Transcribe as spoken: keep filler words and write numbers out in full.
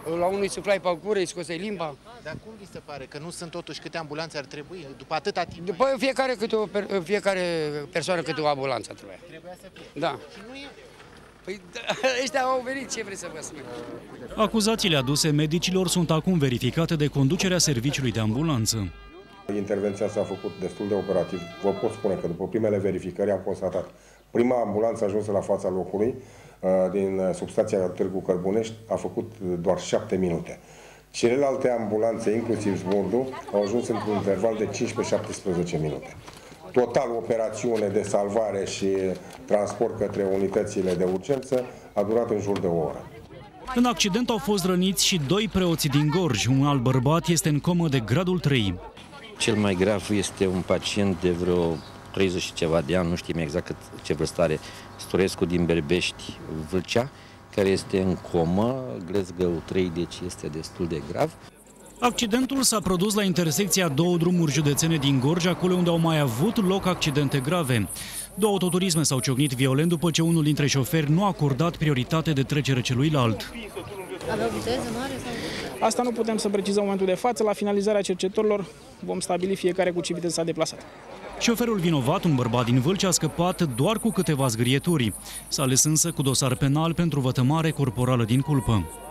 La unui suflai pe gură, îi scosei limba. Dar cum vi se pare că nu sunt totuși câte ambulanțe ar trebui după atâta timp? După fiecare, câte o, fiecare persoană câte o ambulanță trebuia. Trebuia să fie. Da. Și nu e. Păi ăștia au venit, ce vreți să vă spun? Acuzațiile aduse medicilor sunt acum verificate de conducerea serviciului de ambulanță. Intervenția s-a făcut destul de operativ. Vă pot spune că după primele verificări am constatat prima ambulanță ajunsă la fața locului din substația Târgu Cărbunești a făcut doar șapte minute. Celelalte ambulanțe, inclusiv Zburdu, au ajuns într-un interval de cincisprezece șaptesprezece minute. Total, operațiune de salvare și transport către unitățile de urgență a durat în jur de o oră. În accident au fost răniți și doi preoți din Gorj. Un alt bărbat este în comă de gradul trei. Cel mai grav este un pacient de vreo treizeci și ceva de ani, nu știm exact cât, ce vârstă are, Storescu din Berbești, Vâlcea, care este în comă, Glezgău trei, deci este destul de grav. Accidentul s-a produs la intersecția a două drumuri județene din Gorj, acolo unde au mai avut loc accidente grave. Două autoturisme s-au ciocnit violent după ce unul dintre șoferi nu a acordat prioritate de trecere celuilalt. Aveau viteză mare sau? Asta nu putem să precizăm în momentul de față. La finalizarea cercetărilor vom stabili fiecare cu ce viteză s-a deplasat. Șoferul vinovat, un bărbat din Vâlcea, a scăpat doar cu câteva zgârieturi. S-a ales însă cu dosar penal pentru vătămare corporală din culpă.